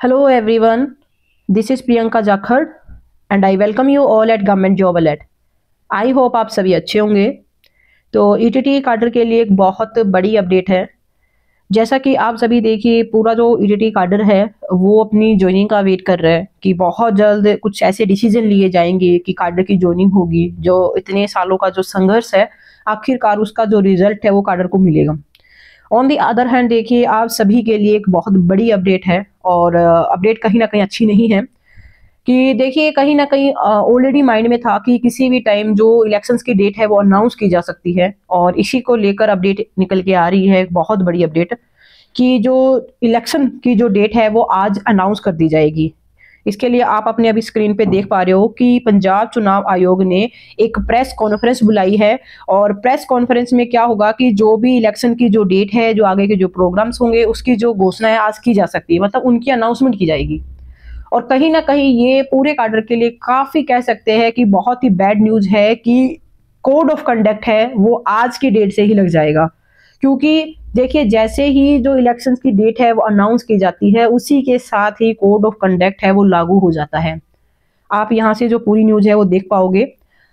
Hello everyone, this is Priyanka Jakhar and I welcome you all at Government Job Alert. I hope आप सभी अच्छे होंगे। तो ETT cadre के लिए एक बहुत बड़ी अपडेट है। जैसा कि आप सभी देखिए, पूरा जो ईटीटी काडर है वो अपनी ज्वाइनिंग का वेट कर रहा है कि बहुत जल्द कुछ ऐसे डिसीजन लिए जाएंगे कि काडर की ज्वाइनिंग होगी। जो इतने सालों का जो संघर्ष है, आखिरकार उसका जो रिजल्ट है वो काडर को मिलेगा। ऑन दी अदर हैंड देखिए, आप सभी के लिए एक बहुत बड़ी अपडेट है और अपडेट कहीं ना कहीं अच्छी नहीं है कि देखिए कहीं ना कहीं ऑलरेडी माइंड में था कि किसी भी टाइम जो इलेक्शंस की डेट है वो अनाउंस की जा सकती है और इसी को लेकर अपडेट निकल के आ रही है। एक बहुत बड़ी अपडेट कि जो इलेक्शन की जो डेट है वो आज अनाउंस कर दी जाएगी। इसके लिए आप अपने अभी स्क्रीन पे देख पा रहे हो कि पंजाब चुनाव आयोग ने एक प्रेस कॉन्फ्रेंस बुलाई है और प्रेस कॉन्फ्रेंस में क्या होगा कि जो भी इलेक्शन की जो डेट है, जो आगे के जो प्रोग्राम्स होंगे, उसकी जो घोषणा है आज की जा सकती है, मतलब उनकी अनाउंसमेंट की जाएगी। और कहीं ना कहीं ये पूरे काडर के लिए काफी कह सकते हैं कि बहुत ही बैड न्यूज है कि कोड ऑफ कंडक्ट है वो आज की डेट से ही लग जाएगा। क्योंकि देखिए, जैसे ही जो इलेक्शंस की डेट है वो अनाउंस की जाती है, उसी के साथ ही कोड ऑफ कंडक्ट है वो लागू हो जाता है। आप यहां से जो पूरी न्यूज है वो देख पाओगे।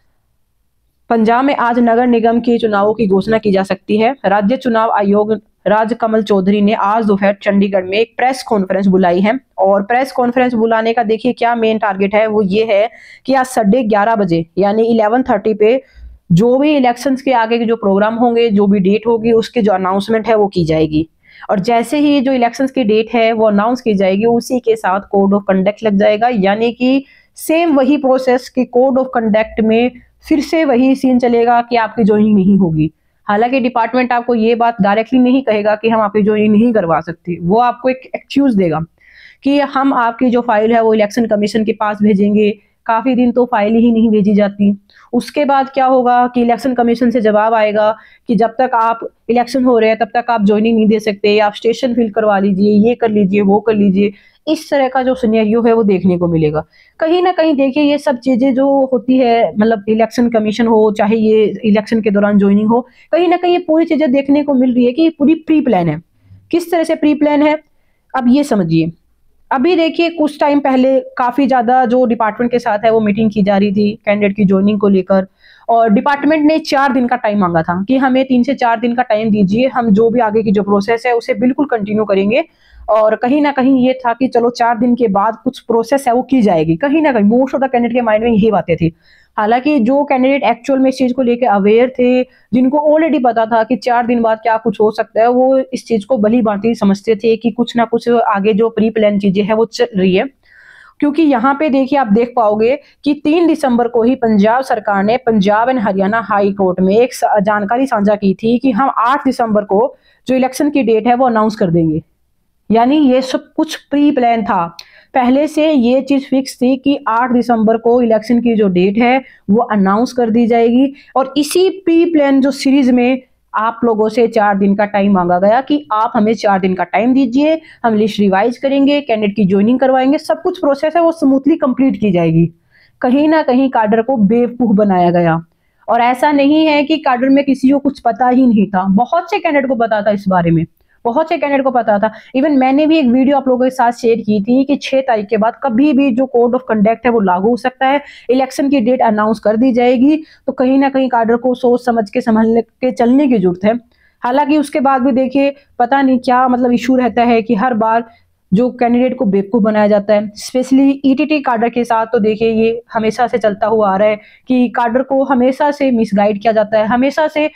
पंजाब में आज नगर निगम के चुनावों की घोषणा की जा सकती है। राज्य चुनाव आयोग राजकमल चौधरी ने आज दोपहर चंडीगढ़ में एक प्रेस कॉन्फ्रेंस बुलाई है और प्रेस कॉन्फ्रेंस बुलाने का देखिए क्या मेन टारगेट है, वो ये है कि आज 11:30 बजे यानी 11:30 पे जो भी इलेक्शंस के आगे के जो प्रोग्राम होंगे, जो भी डेट होगी, उसकी जो अनाउंसमेंट है वो की जाएगी। और जैसे ही जो इलेक्शंस की डेट है वो अनाउंस की जाएगी, उसी के साथ कोड ऑफ कंडक्ट लग जाएगा। यानी कि सेम वही प्रोसेस कि कोड ऑफ कंडक्ट में फिर से वही सीन चलेगा कि आपकी ज्वाइनिंग नहीं होगी। हालांकि डिपार्टमेंट आपको ये बात डायरेक्टली नहीं कहेगा कि हम आपकी ज्वाइनिंग नहीं करवा सकते, वो आपको एक एक्सक्यूज देगा कि हम आपकी जो फाइल है वो इलेक्शन कमीशन के पास भेजेंगे। काफी दिन तो फाइल ही नहीं भेजी जाती। उसके बाद क्या होगा कि इलेक्शन कमीशन से जवाब आएगा कि जब तक आप इलेक्शन हो रहे हैं तब तक आप ज्वाइनिंग नहीं दे सकते, आप स्टेशन फिल करवा लीजिए, ये कर लीजिए, वो कर लीजिए। इस तरह का जो सिनेरियो है वो देखने को मिलेगा। कहीं ना कहीं देखिए, ये सब चीजें जो होती है, मतलब इलेक्शन कमीशन हो चाहे ये इलेक्शन के दौरान ज्वाइनिंग हो, कहीं ना कहीं ये पूरी चीजें देखने को मिल रही है कि ये पूरी प्री प्लान है। किस तरह से प्री प्लान है, अब ये समझिए। अभी देखिए, कुछ टाइम पहले काफी ज्यादा जो डिपार्टमेंट के साथ है वो मीटिंग की जा रही थी कैंडिडेट की ज्वाइनिंग को लेकर, और डिपार्टमेंट ने 4 दिन का टाइम मांगा था कि हमें 3 से 4 दिन का टाइम दीजिए, हम जो भी आगे की जो प्रोसेस है उसे बिल्कुल कंटिन्यू करेंगे। और कहीं ना कहीं ये था कि चलो 4 दिन के बाद कुछ प्रोसेस है वो की जाएगी। कहीं ना कहीं मोस्ट ऑफ द कैंडिडेट के माइंड में यही बातें थी। हालांकि जो कैंडिडेट एक्चुअल में इस चीज को लेकर अवेयर थे, जिनको ऑलरेडी पता था कि 4 दिन बाद क्या कुछ हो सकता है, वो इस चीज को भली भांति समझते थे कि कुछ ना कुछ आगे जो प्री प्लान चीजें है वो चल रही है। क्योंकि यहाँ पे देखिए, आप देख पाओगे कि 3 दिसंबर को ही पंजाब सरकार ने Punjab and Haryana high court में एक जानकारी साझा की थी कि हम 8 दिसंबर को जो इलेक्शन की डेट है वो अनाउंस कर देंगे। यानी ये सब कुछ प्री प्लान था, पहले से ये चीज फिक्स थी कि 8 दिसंबर को इलेक्शन की जो डेट है वो अनाउंस कर दी जाएगी। और इसी प्री प्लान जो सीरीज में आप लोगों से 4 दिन का टाइम मांगा गया कि आप हमें 4 दिन का टाइम दीजिए, हम लिस्ट रिवाइज करेंगे, कैंडिडेट की ज्वाइनिंग करवाएंगे, सब कुछ प्रोसेस है वो स्मूथली कंप्लीट की जाएगी। कहीं ना कहीं काडर को बेवकूफ बनाया गया। और ऐसा नहीं है कि काडर में किसी को कुछ पता ही नहीं था, बहुत से कैंडिडेट को पता था इस बारे में, बहुत से कैंडिडेट को पता था। इवन मैंने भी एक वीडियो आप लोगों के साथ शेयर की थी कि 6 तारीख के बाद कभी भी जो कोड ऑफ कंडक्ट है वो लागू हो सकता है, इलेक्शन की डेट अनाउंस कर दी जाएगी। तो कहीं ना कहीं काडर को सोच समझ के संभलने के चलने की जरूरत है। हालांकि उसके बाद भी देखिए, पता नहीं क्या मतलब इशू रहता है कि हर बार जो कैंडिडेट को बेवकूफ बनाया जाता है, स्पेशली ईटीटी काडर के साथ। तो देखिए, ये हमेशा से चलता हुआ आ रहा है कि काडर को हमेशा से मिसगाइड किया जाता है, हमेशा से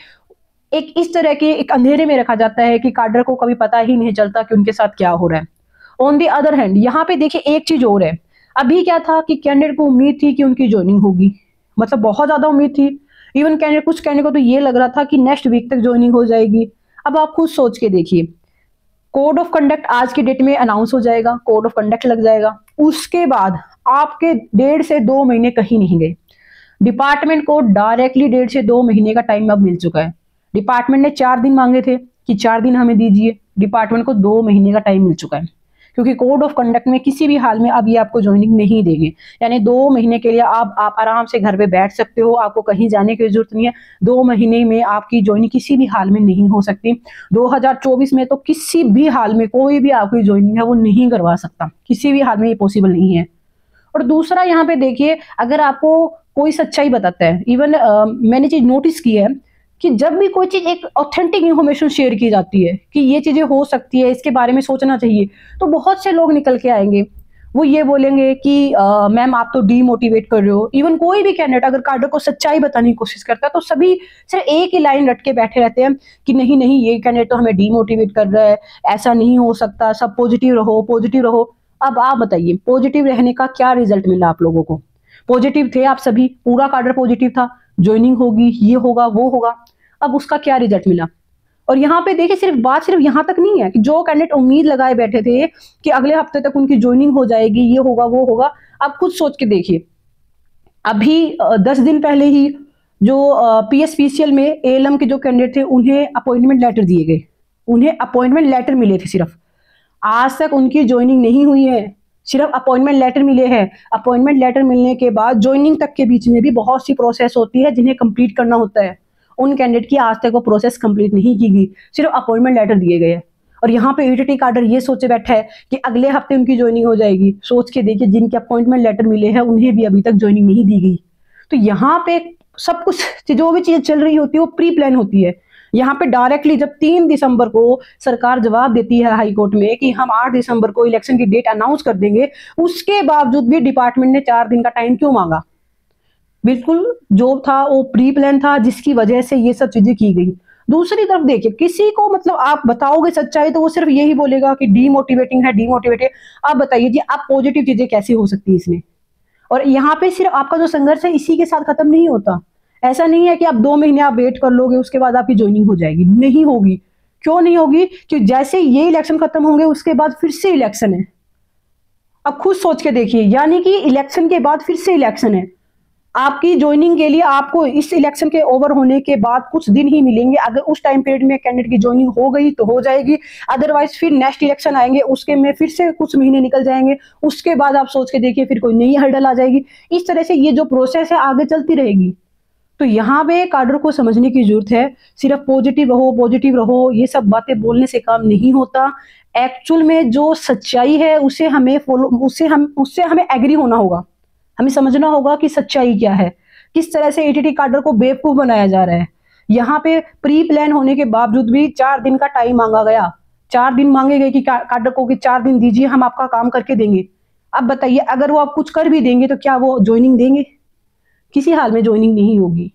एक इस तरह के एक अंधेरे में रखा जाता है कि काडर को कभी पता ही नहीं चलता कि उनके साथ क्या हो रहा है। ऑन दी अदर हैंड यहाँ पे देखिए एक चीज और है। अभी क्या था कि कैंडिडेट को उम्मीद थी कि उनकी ज्वाइनिंग होगी, मतलब बहुत ज्यादा उम्मीद थी। इवन कैंडिडेट, कुछ कैंडिडेट को तो ये लग रहा था कि नेक्स्ट वीक तक ज्वाइनिंग हो जाएगी। अब आप खुद सोच के देखिए, कोड ऑफ कंडक्ट आज की डेट में अनाउंस हो जाएगा, कोड ऑफ कंडक्ट लग जाएगा, उसके बाद आपके 1.5 से 2 महीने कहीं नहीं गए। डिपार्टमेंट को डायरेक्टली 1.5 से 2 महीने का टाइम अब मिल चुका है। डिपार्टमेंट ने 4 दिन मांगे थे कि 4 दिन हमें दीजिए, डिपार्टमेंट को 2 महीने का टाइम मिल चुका है। क्योंकि कोड ऑफ कंडक्ट में किसी भी हाल में अब ये आपको ज्वाइनिंग नहीं देंगे। यानी 2 महीने के लिए आप आराम से घर पे बैठ सकते हो, आपको कहीं जाने की जरूरत नहीं है। 2 महीने में आपकी ज्वाइनिंग किसी भी हाल में नहीं हो सकती। 2024 में तो किसी भी हाल में कोई भी आपकी ज्वाइनिंग है वो नहीं करवा सकता, किसी भी हाल में ये पॉसिबल नहीं है। और दूसरा यहाँ पे देखिए, अगर आपको कोई सच्चाई बताता है, इवन मैंने चीज नोटिस की है कि जब भी कोई चीज एक ऑथेंटिक इंफॉर्मेशन शेयर की जाती है कि ये चीजें हो सकती है, इसके बारे में सोचना चाहिए, तो बहुत से लोग निकल के आएंगे, वो ये बोलेंगे कि मैम आप तो डीमोटिवेट कर रहे हो। इवन कोई भी कैंडिडेट अगर कार्डर को सच्चाई बताने की कोशिश करता है तो सभी सिर्फ एक ही लाइन रट के बैठे रहते हैं कि नहीं नहीं ये कैंडिडेट तो हमें डीमोटिवेट कर रहा है, ऐसा नहीं हो सकता, सब पॉजिटिव रहो पॉजिटिव रहो। अब आप बताइए पॉजिटिव रहने का क्या रिजल्ट मिला आप लोगों को? पॉजिटिव थे आप सभी, पूरा कार्डर पॉजिटिव था, ज्वाइनिंग होगी, ये होगा वो होगा, अब उसका क्या रिजल्ट मिला? और यहाँ पे देखिए सिर्फ यहाँ तक नहीं है कि जो कैंडिडेट उम्मीद लगाए बैठे थे कि अगले हफ्ते तक उनकी ज्वाइनिंग हो जाएगी, ये होगा वो होगा, आप खुद सोच के देखिए, अभी 10 दिन पहले ही जो PSPCL में ALM के जो कैंडिडेट थे उन्हें अपॉइंटमेंट लेटर दिए गए, उन्हें अपॉइंटमेंट लेटर मिले थे, सिर्फ आज तक उनकी ज्वाइनिंग नहीं हुई है, सिर्फ अपॉइंटमेंट लेटर मिले हैं। अपॉइंटमेंट लेटर मिलने के बाद ज्वाइनिंग तक के बीच में भी बहुत सी प्रोसेस होती है जिन्हें कंप्लीट करना होता है। उन कैंडिडेट की आज तक वो प्रोसेस कंप्लीट नहीं की गई, सिर्फ अपॉइंटमेंट लेटर दिए गए हैं। और यहाँ पे ETT कार्डर ये सोचे बैठा है कि अगले हफ्ते उनकी ज्वाइनिंग हो जाएगी। सोच के देखिए जिनके अपॉइंटमेंट लेटर मिले हैं उन्हें भी अभी तक ज्वाइनिंग नहीं दी गई। तो यहाँ पे सब कुछ जो भी चीजें चल रही होती है वो प्री प्लान होती है। यहाँ पे डायरेक्टली जब 3 दिसंबर को सरकार जवाब देती है हाई कोर्ट में कि हम 8 दिसंबर को इलेक्शन की डेट अनाउंस कर देंगे, उसके बावजूद भी डिपार्टमेंट ने 4 दिन का टाइम क्यों मांगा? बिल्कुल जो था वो प्री प्लान था, जिसकी वजह से ये सब चीजें की गई। दूसरी तरफ देखिए, किसी को मतलब आप बताओगे सच्चाई तो वो सिर्फ यही बोलेगा कि डीमोटिवेटिंग है डीमोटिवेटेड। आप बताइए जी, आप पॉजिटिव चीजें कैसी हो सकती है इसमें? और यहाँ पे सिर्फ आपका जो संघर्ष है इसी के साथ खत्म नहीं होता। ऐसा नहीं है कि आप 2 महीने आप वेट कर लोगे उसके बाद आपकी ज्वाइनिंग हो जाएगी, नहीं होगी। क्यों नहीं होगी? कि जैसे ये इलेक्शन खत्म होंगे उसके बाद फिर से इलेक्शन है। अब खुद सोच के देखिए, यानी कि इलेक्शन के बाद फिर से इलेक्शन है। आपकी ज्वाइनिंग के लिए आपको इस इलेक्शन के ओवर होने के बाद कुछ दिन ही मिलेंगे। अगर उस टाइम पीरियड में कैंडिडेट की ज्वाइनिंग हो गई तो हो जाएगी, अदरवाइज फिर नेक्स्ट इलेक्शन आएंगे, उसके में फिर से कुछ महीने निकल जाएंगे, उसके बाद आप सोच के देखिए फिर कोई नई हर्डल आ जाएगी। इस तरह से ये जो प्रोसेस है आगे चलती रहेगी। तो यहाँ पे कार्डर को समझने की जरूरत है, सिर्फ पॉजिटिव रहो ये सब बातें बोलने से काम नहीं होता। एक्चुअल में जो सच्चाई है उससे हमें एग्री होना होगा, हमें समझना होगा कि सच्चाई क्या है, किस तरह से ETT कार्डर को बेवकूफ बनाया जा रहा है। यहाँ पे प्री प्लान होने के बावजूद भी 4 दिन का टाइम मांगा गया, 4 दिन मांगे गए कि कार्डर को कि 4 दिन दीजिए हम आपका काम करके देंगे। अब बताइए अगर वो आप कुछ कर भी देंगे तो क्या वो ज्वाइनिंग देंगे? किसी हाल में ज्वाइनिंग नहीं होगी।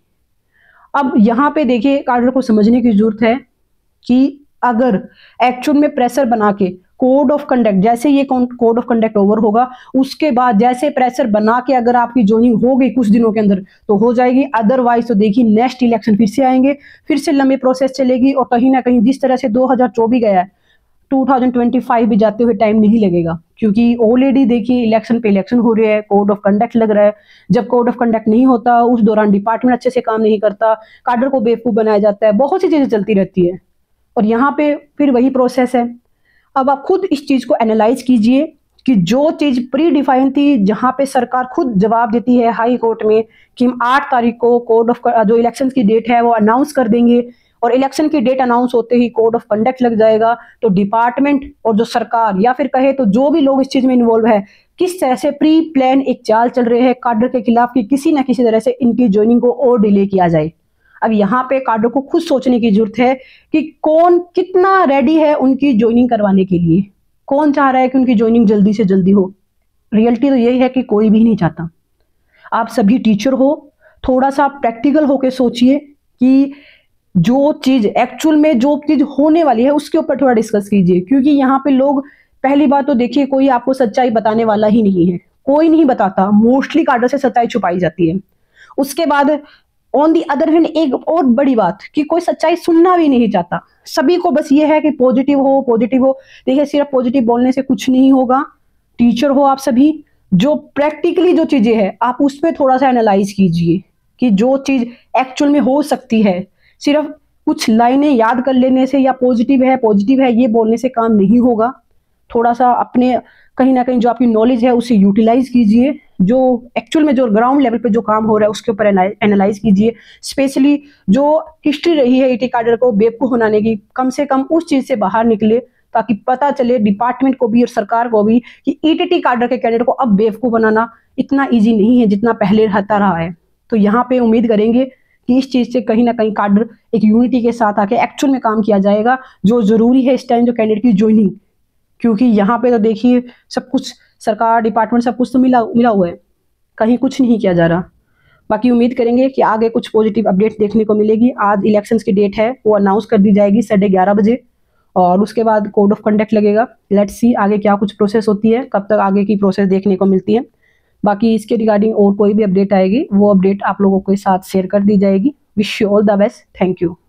अब यहाँ पे देखिए कार्डर को समझने की जरूरत है कि अगर एक्चुअल में प्रेशर बना के कोड ऑफ कंडक्ट, जैसे ये कोड ऑफ कंडक्ट ओवर होगा उसके बाद जैसे प्रेशर बना के अगर आपकी ज्वाइनिंग हो गई कुछ दिनों के अंदर तो हो जाएगी, अदरवाइज तो देखिए नेक्स्ट इलेक्शन फिर से आएंगे, फिर से लंबी प्रोसेस चलेगी। और कहीं ना कहीं जिस तरह से 2024 गया है 2025 भी जाते हुए टाइम नहीं लगेगा, क्योंकि ऑलरेडी देखिए इलेक्शन पे इलेक्शन हो रहे हैं, कोड ऑफ कंडक्ट लग रहा है। जब कोड ऑफ कंडक्ट नहीं होता उस दौरान डिपार्टमेंट अच्छे से काम नहीं करता, कार्डर को बेवकूफ बनाया जाता है, बहुत सी चीजें चलती रहती है। और यहाँ पे फिर वही प्रोसेस है। अब आप खुद इस चीज को एनालाइज कीजिए कि जो चीज प्री डिफाइन थी, जहां पे सरकार खुद जवाब देती है हाई कोर्ट में कि हम 8 तारीख को कोड ऑफ जो इलेक्शन की डेट है वो अनाउंस कर देंगे, और इलेक्शन की डेट अनाउंस होते ही कोड ऑफ कंडक्ट लग जाएगा, तो डिपार्टमेंट और जो सरकार या फिर कहे तो जो भी लोग इस चीज में इन्वॉल्व है किस तरह से प्री प्लान एक चाल चल रहे हैं कार्डर के खिलाफ कि किसी ना किसी तरह से इनकी ज्वाइनिंग को और डिले किया जाए। अब यहाँ पे कार्डर को खुद सोचने की जरूरत है कि कौन कितना रेडी है उनकी ज्वाइनिंग करवाने के लिए, कौन चाह रहा है कि उनकी ज्वाइनिंग जल्दी से जल्दी हो। रियलिटी तो यही है कि कोई भी नहीं चाहता। आप सभी टीचर हो, थोड़ा सा प्रैक्टिकल होकर सोचिए कि जो चीज एक्चुअल में जो चीज होने वाली है उसके ऊपर थोड़ा डिस्कस कीजिए, क्योंकि यहाँ पे लोग, पहली बात तो देखिए कोई आपको सच्चाई बताने वाला ही नहीं है, कोई नहीं बताता, मोस्टली कार्डर से सच्चाई छुपाई जाती है। उसके बाद ऑन दी अदर हैंड एक और बड़ी बात कि कोई सच्चाई सुनना भी नहीं चाहता, सभी को बस ये है कि पॉजिटिव हो। देखिए सिर्फ पॉजिटिव बोलने से कुछ नहीं होगा। टीचर हो आप सभी, जो प्रैक्टिकली जो चीजें हैं आप उस पर थोड़ा सा एनालाइज कीजिए कि जो चीज एक्चुअल में हो सकती है, सिर्फ कुछ लाइनें याद कर लेने से या पॉजिटिव है ये बोलने से काम नहीं होगा। थोड़ा सा अपने कहीं ना कहीं जो आपकी नॉलेज है उसे यूटिलाइज कीजिए, जो एक्चुअल में जो ग्राउंड लेवल पे जो काम हो रहा है उसके ऊपर एनालाइज कीजिए। स्पेशली जो हिस्ट्री रही है ईटी कैडर को बेवकूफ़ बनाने की, कम से कम उस चीज़ से बाहर निकले, ताकि पता चले डिपार्टमेंट को भी और सरकार को भी कि ईटीटी कैडर के कैडेट को अब बेवकूफ़ बनाना इतना ईजी नहीं है जितना पहले रहता रहा है। तो यहाँ पे उम्मीद करेंगे कि इस चीज़ से कहीं ना कहीं कैडर एक यूनिटी के साथ आके एक्चुअल में काम किया जाएगा, जो ज़रूरी है इस टाइम जो कैंडिडेट की ज्वाइनिंग। क्योंकि यहाँ पे तो देखिए सब कुछ सरकार डिपार्टमेंट सब कुछ तो मिला मिला हुआ है, कहीं कुछ नहीं किया जा रहा। बाकी उम्मीद करेंगे कि आगे कुछ पॉजिटिव अपडेट देखने को मिलेगी। आज इलेक्शंस की डेट है, वो अनाउंस कर दी जाएगी 11:30 बजे, और उसके बाद कोड ऑफ कंडक्ट लगेगा। लेट्स सी आगे क्या कुछ प्रोसेस होती है, कब तक आगे की प्रोसेस देखने को मिलती है। बाकी इसके रिगार्डिंग और कोई भी अपडेट आएगी वो अपडेट आप लोगों के साथ शेयर कर दी जाएगी। Wish you all the best, thank you.